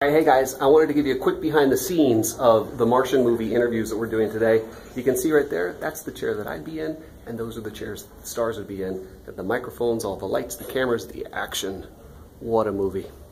Hey guys, I wanted to give you a quick behind the scenes of the Martian movie interviews that we're doing today. You can see right there, that's the chair that I'd be in, and those are the chairs the stars would be in. And the microphones, all the lights, the cameras, the action. What a movie.